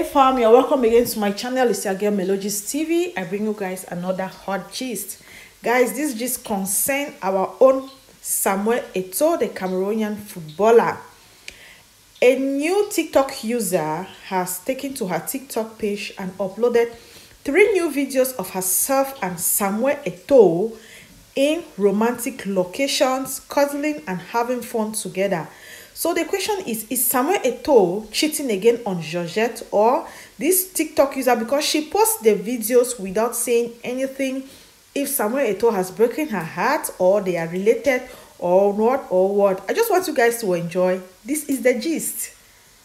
Hey fam, you're welcome again to my channel. It's your girl Melogist TV. I bring you guys another hot gist. Guys, this gist concern our own Samuel Eto'o, the Cameroonian footballer. A new TikTok user has taken to her TikTok page and uploaded 3 new videos of herself and Samuel Eto'o in romantic locations, cuddling and having fun together. So the question is Samuel Eto'o cheating again on Georgette or this TikTok user, because she posts the videos without saying anything if Samuel Eto'o has broken her heart or they are related or what. I just want you guys to enjoy. This is the gist.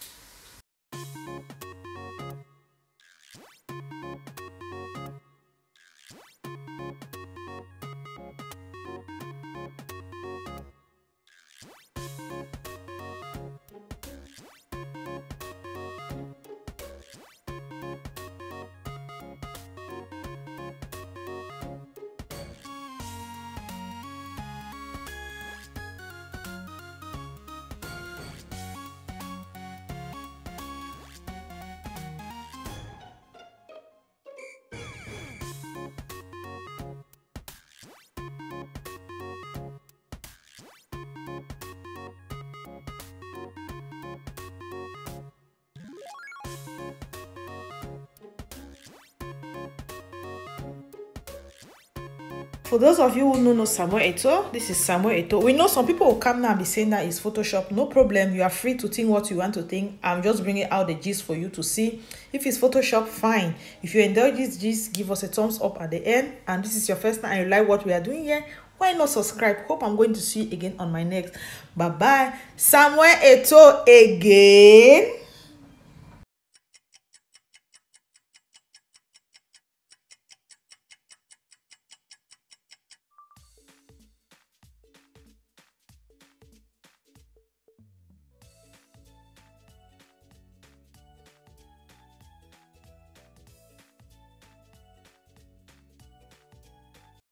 For those of you who don't know Samuel Eto'o, this is Samuel Eto'o. We know some people will come now and be saying that it's Photoshop. No problem. You are free to think what you want to think. I'm just bringing out the gist for you to see. If it's Photoshop, fine. If you enjoy this gist, give us a thumbs up at the end. And this is your first time and you like what we are doing here, why not subscribe? Hope I'm going to see you again on my next. Bye-bye. Samuel Eto'o again.